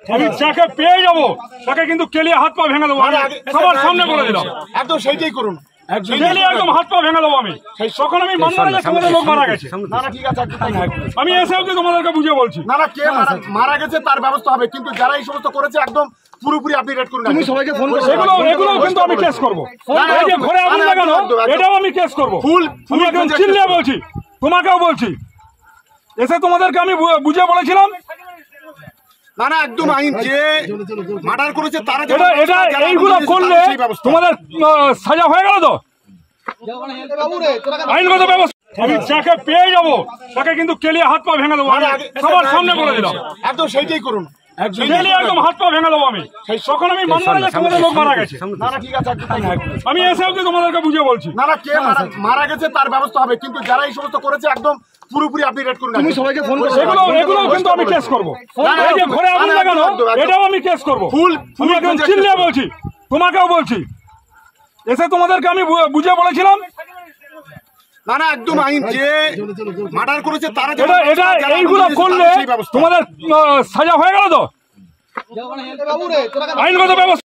আমি যাকে পেয়ে যাবো তাকে কিন্তু কেলিয়ে হাত পা ভেঙে দেবো, সবার সামনে বলে দিলাম। একদম সেইটাই করুন, কেলিয়ে একদম হাত পা ভেঙে দেবো আমি। তখন আমি মানব না যে তোমাদের লোক মারা গেছে। না না ঠিক আছে, আমি এসে অবধি তোমাদেরকে বুঝিয়ে বলছি। না না কে মারা গেছে তার ব্যবস্থা হবে, কিন্তু যারা এই সমস্ত করেছে একদম পুরোপুরি আপনি রেড করুন। তুমি সবাইকে ফোন করো, এগুলো কিন্তু আমি কেস করবো। এই যে ঘরে আগুন লাগানো, এটাও আমি কেস করবো। আমি একদম চিল্লিয়ে বলছি, তোমাকেও বলছি। এসে তোমাদেরকে আমি বুঝিয়ে বলেছিলাম। না না একদম আইন যে মার্ডার করেছে তারা এটা এইগুলো করলে তোমাদের সাজা হয়ে গেল তো, আইনগত ব্যবস্থা। আমি যাকে পেয়ে যাবো তাকে কিন্তু কেলিয়ে হাত পা ভেঙে দেবো, সবার সামনে বলে দিলাম। একদম সেইটাই করুন, কেলিয়ে একদম হাত পা ভেঙে দেবো আমি। তখন আমি মানব না যে তোমাদের লোক মারা গেছে। না না ঠিক আছে, আমি এসে অবধি তোমাদেরকে বুঝিয়ে বলছি। না না কে মারা গেছে তার ব্যবস্থা হবে, কিন্তু যারা এই সমস্ত করেছে একদম পুরোপুরি আপনি রেড করুন। তুমি সবাইকে ফোন করো, এগুলো কিন্তু আমি কেস করবো। এই যে ঘরে আগুন লাগানো, এটাও আমি কেস করবো। আমি একদম চিল্লিয়ে বলছি, তোমাকেও বলছি। এসে তোমাদেরকে আমি বুঝিয়ে বলেছিলাম। না না একদম আইন যে মার্ডার করেছে তারা এটা এইগুলো করলে তোমাদের সাজা হয়ে গেল তো, আইনগত ব্যবস্থা।